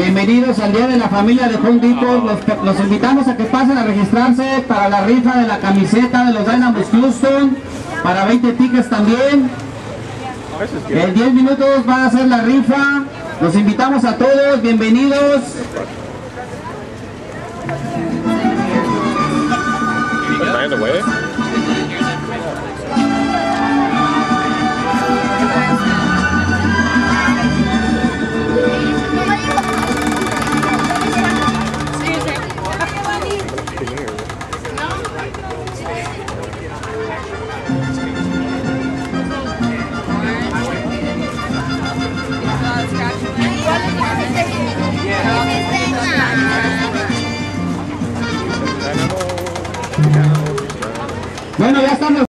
Bienvenidos al Día de la Familia de Home Depot. Los invitamos a que pasen a registrarse para la rifa de la camiseta de los Dynamos Houston, para 20 tickets también. En 10 minutos va a ser la rifa. Los invitamos a todos, bienvenidos. Bueno, ya estamos.